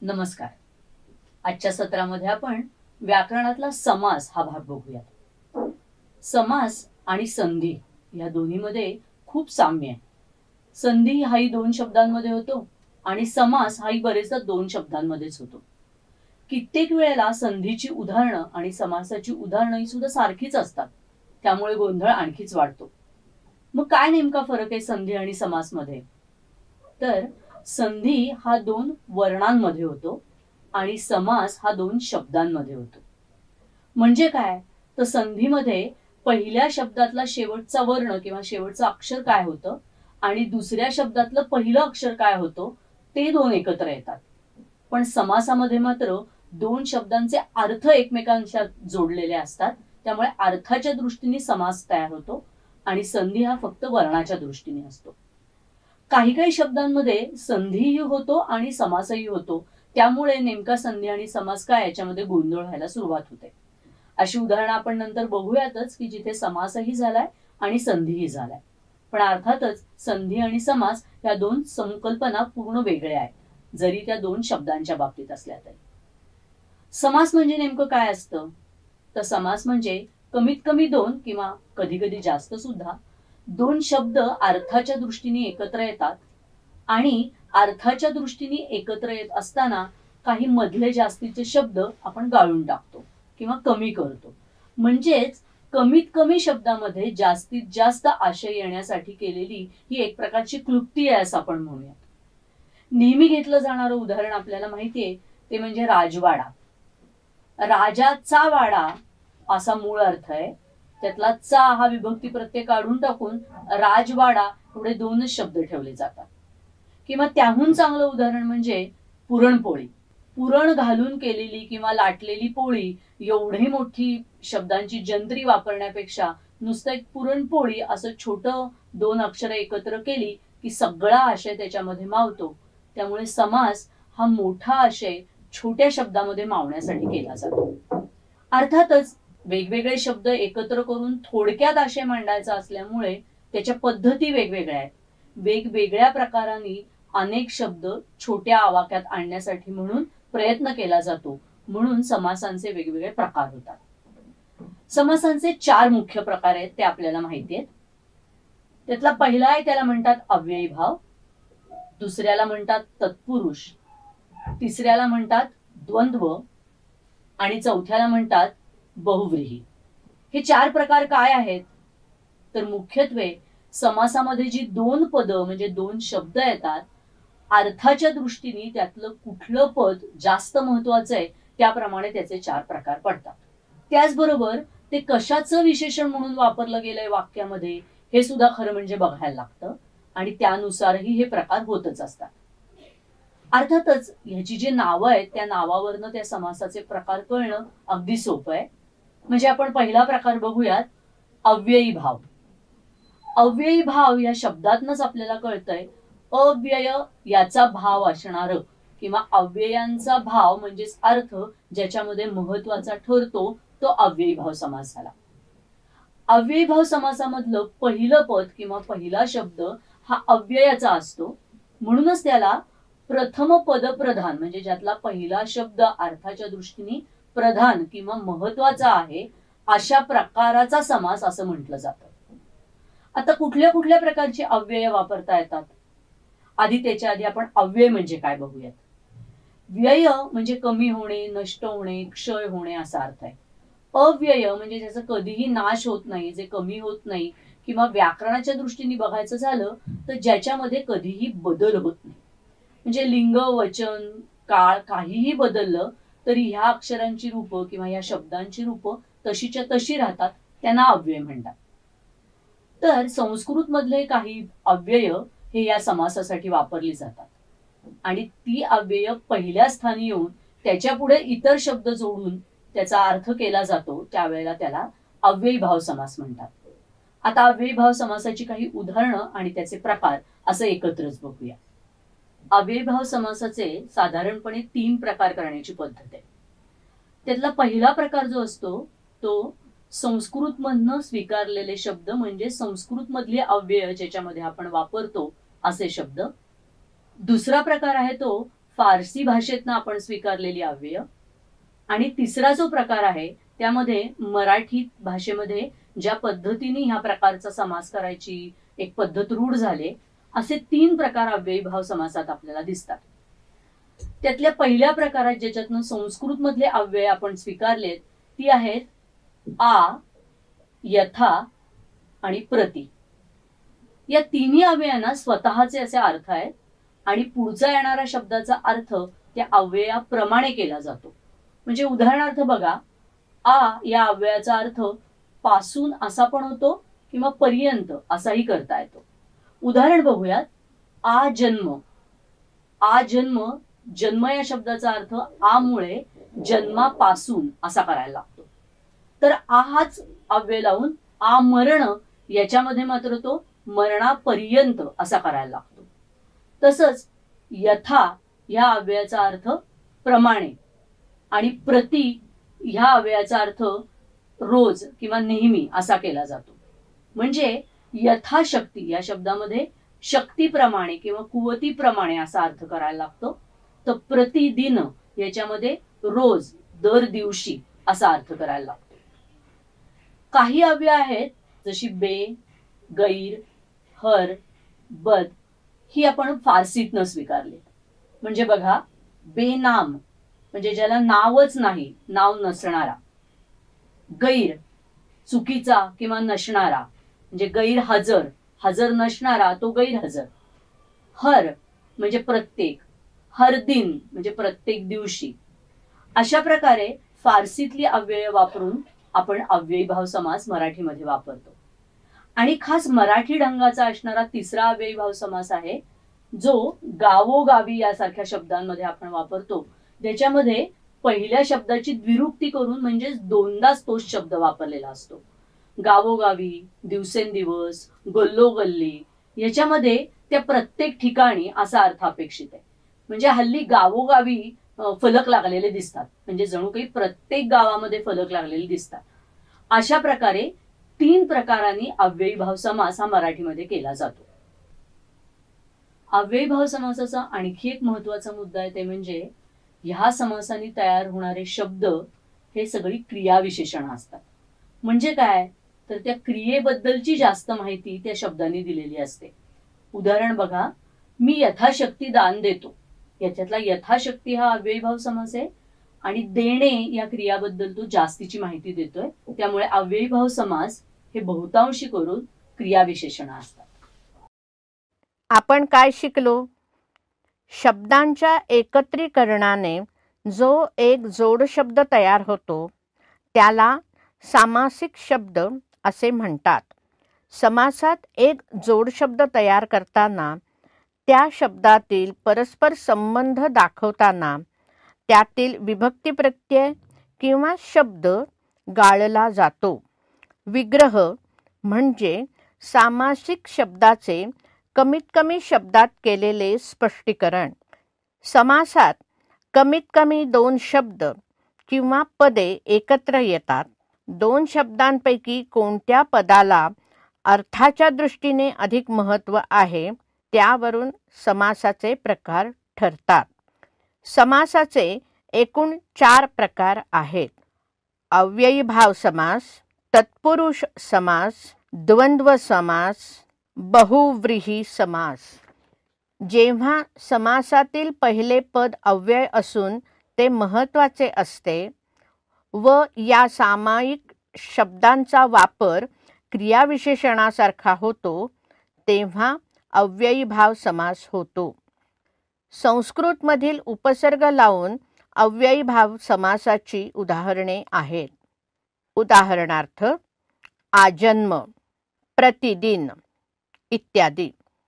नमस्कार. आजच्या सत्रामध्ये आपण व्याकरणातला समास हा भाग बघूयात. समास आणि संधी या दोन्हीमध्ये खूप साम्य आहे. संधी हाही दोन शब्दांमध्ये होतो आणि समास हाही बरेचदा दोन शब्दांमध्येच होतो. कित्येक वेळेला संधीची उदाहरणं आणि समासाची उदाहरणं ही सुद्धा सारखीच असतात, त्यामुळे गोंधळ आणखीच वाढतो. मग काय नेमका फरक आहे संधी आणि समासमध्ये? तर संधी हा दोन वर्णांमध्ये होतो आणि समास हा दोन शब्दांमध्ये होतो. म्हणजे काय? तर संधीमध्ये पहिल्या शब्दातला शेवटचा वर्ण किंवा शेवटचं अक्षर काय होतं आणि दुसऱ्या शब्दातलं पहिलं अक्षर काय होतं ते दोन एकत्र येतात. पण समासामध्ये मात्र दोन शब्दांचे अर्थ एकमेकांच्या जोडलेले असतात, त्यामुळे अर्थाच्या दृष्टीने समास तयार होतो आणि संधी हा फक्त वर्णाच्या दृष्टीने असतो. काही काही शब्दांमध्ये संधीही होतो आणि समासही होतो, त्यामुळे नेमका संधी आणि समास काय याच्यामध्ये गोंधळ व्हायला सुरुवात होते. अशी उदाहरणं आपण नंतर बघूयातच की जिथे समासही झालाय आणि संधीही झालाय. पण अर्थातच संधी आणि समास या दोन संकल्पना पूर्ण वेगळ्या आहेत, जरी त्या दोन शब्दांच्या बाबतीत असल्या तरी. समास म्हणजे नेमकं काय असतं? तर समास म्हणजे कमीत कमी दोन किंवा कधी कधी जास्त सुद्धा दोन शब्द अर्थाच्या दृष्टीने एकत्र येतात आणि अर्थाच्या दृष्टीने एकत्र येत असताना काही मधले जास्तीचे शब्द आपण गाळून टाकतो किंवा कमी करतो. म्हणजेच कमीत कमी शब्दामध्ये जास्तीत जास्त आशय येण्यासाठी केलेली ही एक प्रकारची क्लुप्ती आहे असं आपण म्हणूयात. नेहमी घेतलं जाणारं उदाहरण आपल्याला माहितीये ते म्हणजे राजवाडा. राजाचा वाडा असा मूळ अर्थ आहे, त्यातला चा हा विभक्ती प्रत्यय काढून टाकून राजवाडा एवढे दोनच शब्द ठेवले जातात. किंवा त्याहून चांगलं उदाहरण म्हणजे पुरणपोळी. पुरण घालून केलेली किंवा लाटलेली पोळी एवढी मोठी शब्दांची जंत्री वापरण्यापेक्षा नुसतं एक पुरणपोळी असं छोटं दोन अक्षरं एकत्र केली की सगळा आशय त्याच्यामध्ये मावतो. त्यामुळे समास हा मोठा आशय छोट्या शब्दामध्ये मावण्यासाठी केला जातो. अर्थातच वेगवेगळे शब्द एकत्र करून थोडक्यात आशय मांडायचा असल्यामुळे त्याच्या पद्धती वेगवेगळ्या आहेत. वेगवेगळ्या प्रकारांनी अनेक शब्द छोट्या आवाक्यात आणण्यासाठी म्हणून प्रयत्न केला जातो. म्हणून समासांचे वेगवेगळे प्रकार होतात. समासांचे 4 मुख्य प्रकार आहेत ते आपल्याला माहिती आहेत. त्यातला पहिला आहे त्याला म्हणतात अव्ययी भाव, दुसऱ्याला म्हणतात तत्पुरुष, तिसऱ्याला म्हणतात द्वंद्व आणि चौथ्याला म्हणतात बहुव्रीही. हे 4 प्रकार काय आहेत? तर मुख्यत्वे समासामध्ये जी दोन पदं म्हणजे दोन शब्द येतात, अर्थाच्या दृष्टीने त्यातलं कुठलं पद जास्त महत्वाचं आहे त्याप्रमाणे त्याचे 4 प्रकार पडतात. त्याचबरोबर ते कशाचं विशेषण म्हणून वापरलं गेलंय वाक्यामध्ये हे सुद्धा खरं म्हणजे बघायला लागतं आणि त्यानुसारही हे प्रकार होतच असतात. अर्थातच ह्याची जी नावं आहेत त्या नावावरनं त्या समासाचे प्रकार कळणं अगदी सोपं आहे. म्हणजे आपण पहिला प्रकार बघूयात, अव्ययी भाव. अव्ययी भाव या शब्दातनच आपल्याला कळतंय अव्यय याचा भाव असणार किंवा अव्ययांचा भाव म्हणजेच अर्थ ज्याच्यामध्ये महत्वाचा ठरतो तो अव्ययी भाव समास झाला. अव्ययी भाव समासामधलं पहिलं पद किंवा पहिला शब्द हा अव्ययाचा असतो, म्हणूनच त्याला प्रथम पद प्रधान म्हणजे ज्यातला पहिला शब्द अर्थाच्या दृष्टीने प्रधान किंवा महत्वाचा आहे अशा प्रकाराचा समास असं म्हटलं जातं. आता कुठल्या कुठल्या प्रकारची अव्यय वापरता येतात? त्याच्या आधी आपण अव्यय म्हणजे काय बघूयात. व्यय म्हणजे कमी होणे, नष्ट होणे, क्षय होणे असा अर्थ आहे. अव्यय म्हणजे ज्याचा कधीही नाश होत नाही, जे कमी होत नाही किंवा व्याकरणाच्या दृष्टीने बघायचं झालं तर ज्याच्यामध्ये कधीही बदल होत नाही. म्हणजे लिंग, वचन, काळ काहीही बदललं तरी ह्या अक्षरांची रूपं किंवा ह्या शब्दांची रूपं तशीच्या तशी राहतात, त्यांना अव्यय म्हणतात. तर संस्कृत मधले काही अव्यय हे या समासासाठी वापरली जातात आणि ती अव्यय पहिल्या स्थानी येऊन त्याच्या पुढे इतर शब्द जोडून त्याचा अर्थ केला जातो, त्यावेळेला त्याला अव्ययी भाव समास म्हणतात. आता अव्ययी भाव समासाची काही उदाहरणं आणि त्याचे प्रकार असं एकत्रच बघूया. अव्ययी भाव समासाचे साधारणपणे 3 प्रकार करण्याची पद्धत आहे. त्यातला पहिला प्रकार जो असतो तो संस्कृत मधनं स्वीकारलेले शब्द म्हणजे संस्कृत मधले अव्यय ज्याच्यामध्ये आपण वापरतो असे शब्द. दुसरा प्रकार आहे तो फारसी भाषेतनं आपण स्वीकारलेली अव्यय, आणि तिसरा जो प्रकार आहे त्यामध्ये मराठी भाषेमध्ये ज्या पद्धतीने ह्या प्रकारचा समास करायची एक पद्धत रूढ झाले, असे 3 प्रकार अव्ययीभाव समासात आपल्याला दिसतात. त्यातल्या पहिल्या प्रकारात ज्याच्यातनं संस्कृत मधले अव्यय आपण स्वीकारलेत ती आहेत आ, यथा आणि प्रति. या तिन्ही अव्ययांना स्वतःचे असे अर्थ आहेत आणि पुढचा येणारा शब्दाचा अर्थ त्या अव्ययाप्रमाणे केला जातो. म्हणजे उदाहरणार्थ बघा, आ या अव्ययाचा अर्थ पासून असा पण होतो किंवा पर्यंत असाही करता येतो. उदाहरण बघूयात. आ जन्म. आ जन्म, जन्म या शब्दाचा अर्थ आमुळे जन्मापासून असा करायला लागतो. तर आ हाच अव्यय लावून आ मरण याच्यामध्ये मात्र तो मरणापर्यंत असा करायला लागतो. तसंच यथा ह्या अव्ययाचा अर्थ प्रमाणे आणि प्रति ह्या अव्ययाचा अर्थ रोज किंवा नेहमी असा केला जातो. म्हणजे यथाशक्ती या शब्दामध्ये शक्तीप्रमाणे किंवा कुवतीप्रमाणे असा अर्थ करायला लागतो. तर प्रतिदिन याच्यामध्ये रोज, दर दिवशी असा अर्थ करायला लागतो. काही अव्यय आहेत जशी बे, गैर, हर, बद ही आपण फारसीतनं स्वीकारले. म्हणजे बघा, बेनाम म्हणजे ज्याला नावच नाही, नाव नसणारा. गैर चुकीचा किंवा नसणारा म्हणजे गैरहजर, हजर नसणारा तो गैरहजर. हर म्हणजे प्रत्येक, हर दिन म्हणजे प्रत्येक दिवशी. अशा प्रकारे फारसीतली अव्यय वापरून आपण अव्ययीभाव समास मराठीमध्ये वापरतो. आणि खास मराठी ढंगाचा असणारा तिसरा अव्ययीभाव समास आहे जो गावोगावी यासारख्या शब्दांमध्ये आपण वापरतो. ज्याच्यामध्ये पहिल्या शब्दाची द्विरुक्ती करून म्हणजे दोनदाच तोच शब्द वापरलेला असतो. गावोगावी, दिवसेंदिवस, गल्लोगल्ली याच्यामध्ये त्या प्रत्येक ठिकाणी असा अर्थ अपेक्षित आहे. म्हणजे हल्ली गावोगावी फलक लागलेले दिसतात, म्हणजे जणू काही प्रत्येक गावामध्ये फलक लागलेले दिसतात. अशा प्रकारे 3 प्रकारांनी अव्ययीभाव समास हा मराठीमध्ये केला जातो. अव्ययीभाव समासाचा आणखी एक महत्वाचा मुद्दा आहे ते म्हणजे ह्या समासांनी तयार होणारे शब्द हे सगळी क्रियाविशेषण असतात. म्हणजे काय, तर त्या क्रियेबद्दलची जास्त माहिती त्या शब्दांनी दिलेली असते. उदाहरण बघा, मी यथाशक्ती दान देतो. याच्यातला यथाशक्ती हा अव्ययीभाव समास आहे आणि देणे या क्रियाबद्दल तो जास्तीची माहिती देतोय. त्यामुळे अव्ययीभाव समास हे बहुतांशी करून क्रियाविशेषण असतात. आपण काय शिकलो? शब्दांच्या एकत्रीकरणाने जो एक जोड शब्द तयार होतो त्याला सामासिक शब्द असे म्हणतात. समासात एक जोड शब्द तयार करताना त्या शब्दातील परस्पर संबंध दाखवताना त्यातील विभक्ती प्रत्यय किंवा शब्द गाळला जातो. विग्रह म्हणजे सामासिक शब्दाचे कमीत कमी शब्दात केलेले स्पष्टीकरण. समासात कमीत कमी 2 शब्द किंवा पदे एकत्र येतात. 2 शब्दांपैकी कोणत्या पदाला अर्थाच्या दृष्टीने अधिक महत्त्व आहे त्यावरून समासाचे प्रकार ठरतात. समासाचे एकूण 4 प्रकार आहेत. अव्ययीभाव समास, तत्पुरुष समास, द्वंद्व समास, बहुव्रीही समास. जेव्हा समासातील पहिले पद अव्यय असून ते महत्त्वाचे असते व या सामायिक शब्दांचा वापर क्रियाविशेषणासारखा होतो तेव्हा अव्ययीभाव समास होतो. संस्कृतमधील उपसर्ग लावून अव्ययीभाव समासाची उदाहरणे आहेत. उदाहरणार्थ आजन्म, प्रतिदिन इत्यादी.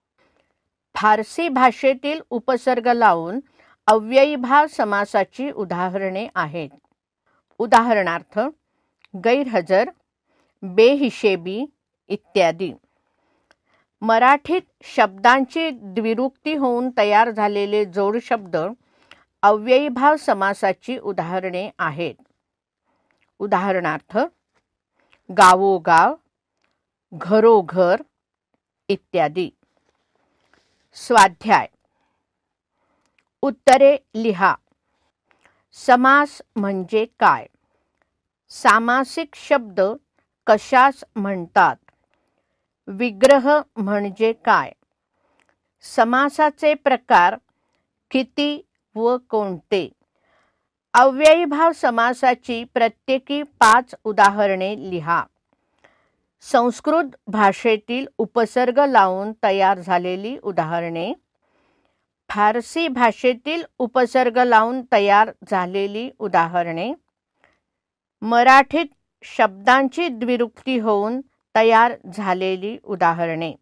फारसी भाषेतील उपसर्ग लावून अव्ययीभाव समासाची उदाहरणे आहेत. उदाहरणार्थ गैरहजर, बेहिशेबी इत्यादी. मराठीत शब्दांची द्विरुक्ती होऊन तयार झालेले जोड शब्द अव्ययीभाव समासाची उदाहरणे आहेत. उदाहरणार्थ गावोगाव, घरोघर इत्यादी. स्वाध्याय. उत्तरे लिहा. समास म्हणजे काय? सामासिक शब्द कशास म्हणतात? विग्रह म्हणजे काय? समासाचे प्रकार किती व कोणते? अव्ययीभाव समासाची प्रत्येकी 5 उदाहरणे लिहा. संस्कृत भाषेतील उपसर्ग लावून तयार झालेली उदाहरणे, फारसी भाषेतील उपसर्ग लावून तयार झालेली उदाहरणे, मराठीत शब्दांची द्विरुक्ती होऊन तयार झालेली उदाहरणे.